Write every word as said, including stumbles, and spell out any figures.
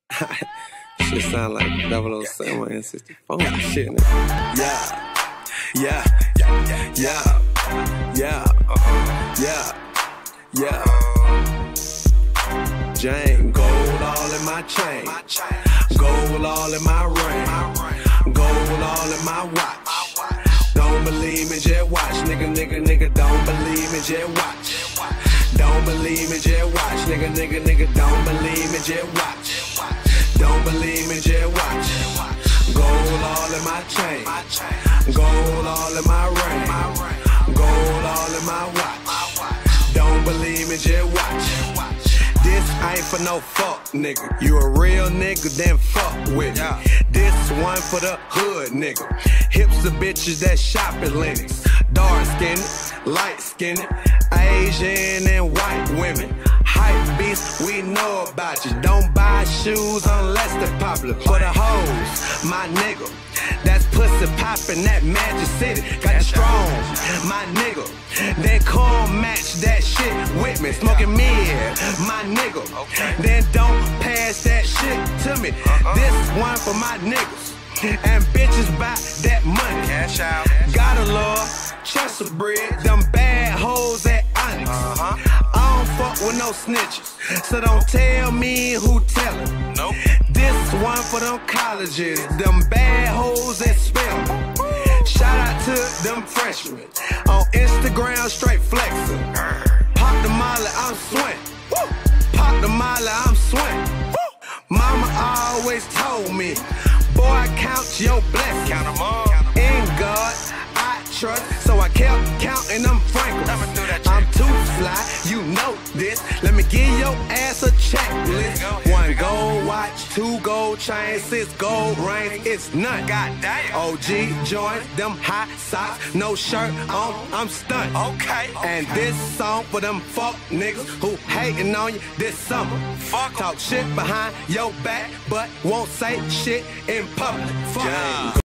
Shit sound like double oh seven and sixty-four and shit, nigga. Yeah, yeah, yeah, yeah, yeah, yeah, yeah. Jane, gold all in my chain, gold all in my ring, gold all in my watch. Don't believe me, just watch, nigga, nigga, nigga. Don't believe me, just watch. Don't believe me, just watch, nigga, nigga, nigga. Don't believe me, just watch. Don't believe me, just watch. Gold all in my chain, gold all in my ring, gold all in my watch. Don't believe me, just watch. This ain't for no fuck, nigga. You a real nigga, then fuck with me. This one for the hood, nigga. Hipster bitches that shop at Lennox. Dark skinned, light skinned, Asian and white women. Hype beasts, we know about you. Don't buy shoes unless they're popular. For the hoes, my nigga. That's pussy poppin', that Magic City. Got the strong, my nigga. Then come match that shit with me. Smoking mid, my nigga. Then don't pass that shit to me. This one for my niggas. And bitches buy that money. Cash out. Gotta love Chester bread. Them bad hoes at Onyx. I don't fuck with no snitches, so don't tell me who tellin'. Nope. This one for them colleges, them bad hoes at Spelman. Shout out to them freshmen on Instagram, straight flexin'. Pop the molly, I'm swing. Pop the molly, I'm swing. Mama always told me, boy, count your blessings. Count 'em all. In God, I trust, so I kept counting them Franklin's. I'm too fly, you know this. Let me give your ass a checklist. One gold watch, two gold chains, six gold rings, it's none. Goddamn. O G joints, them high socks, no shirt on, I'm stunned. Okay. And this song for them fuck niggas who hating on you this summer. Fuck talk shit behind your back, but won't say shit in public. Fuck.